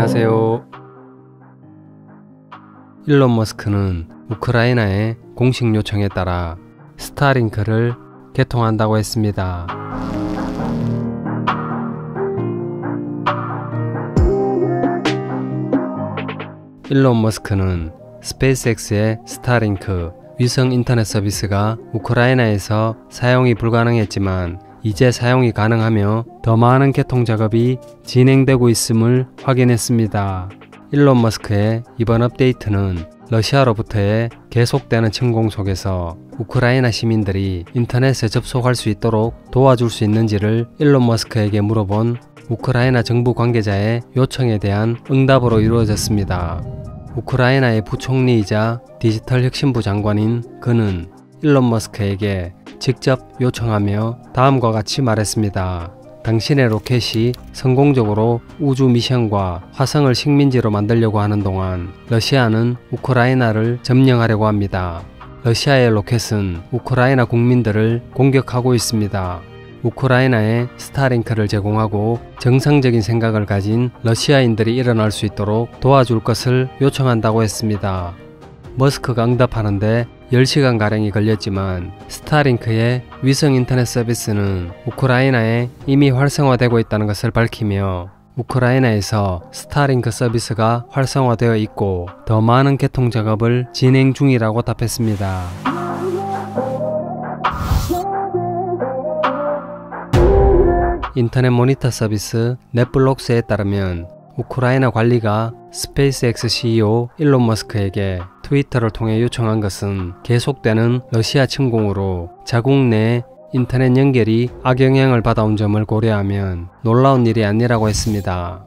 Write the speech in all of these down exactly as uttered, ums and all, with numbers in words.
안녕하세요. 일론 머스크는 우크라이나의 공식 요청에 따라 스타링크를 개통한다고 했습니다. 일론 머스크는 스페이스X의 스타링크 위성 인터넷 서비스가 우크라이나에서 사용이 불가능했지만 이제 사용이 가능하며 더 많은 개통 작업이 진행되고 있음을 확인했습니다. 일론 머스크의 이번 업데이트는 러시아로부터의 계속되는 침공 속에서 우크라이나 시민들이 인터넷에 접속할 수 있도록 도와줄 수 있는지를 일론 머스크에게 물어본 우크라이나 정부 관계자의 요청에 대한 응답으로 이루어졌습니다. 우크라이나의 부총리이자 디지털 혁신부 장관인 그는 일론 머스크에게 직접 요청하며 다음과 같이 말했습니다. 당신의 로켓이 성공적으로 우주 미션과 화성을 식민지로 만들려고 하는 동안 러시아는 우크라이나를 점령하려고 합니다. 러시아의 로켓은 우크라이나 국민들을 공격하고 있습니다. 우크라이나에 스타링크를 제공하고 정상적인 생각을 가진 러시아인들이 일어날 수 있도록 도와줄 것을 요청한다고 했습니다. 머스크가 응답하는데 열 시간가량이 걸렸지만 스타링크의 위성 인터넷 서비스는 우크라이나에 이미 활성화되고 있다는 것을 밝히며 우크라이나에서 스타링크 서비스가 활성화되어 있고 더 많은 개통 작업을 진행 중이라고 답했습니다. 인터넷 모니터 서비스 넷블록스에 따르면 우크라이나 관리가 스페이스X 씨이오 일론 머스크에게 트위터를 통해 요청한 것은 계속되는 러시아 침공으로 자국 내 인터넷 연결이 악영향을 받아온 점을 고려하면 놀라운 일이 아니라고 했습니다.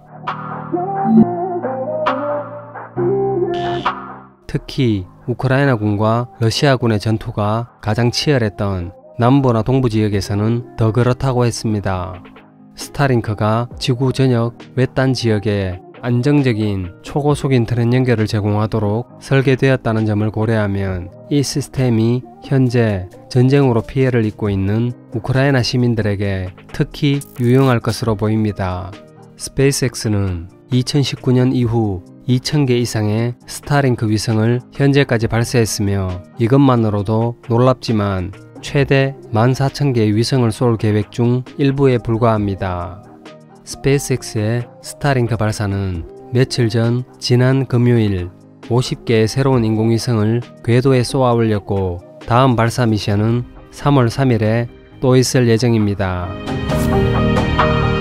특히 우크라이나군과 러시아군의 전투가 가장 치열했던 남부나 동부 지역에서는 더 그렇다고 했습니다. 스타링크가 지구 전역 외딴 지역에 안정적인 초고속 인터넷 연결을 제공하도록 설계되었다는 점을 고려하면 이 시스템이 현재 전쟁으로 피해를 입고 있는 우크라이나 시민들에게 특히 유용할 것으로 보입니다. 스페이스X는 이천십구 년 이후 이천 개 이상의 스타링크 위성을 현재까지 발사했으며 이것만으로도 놀랍지만 최대 만 사천 개의 위성을 쏠 계획 중 일부에 불과합니다. 스페이스X의 스타링크 발사는 며칠 전 지난 금요일 오십 개의 새로운 인공위성을 궤도에 쏘아 올렸고 다음 발사 미션은 삼월 삼일에 또 있을 예정입니다.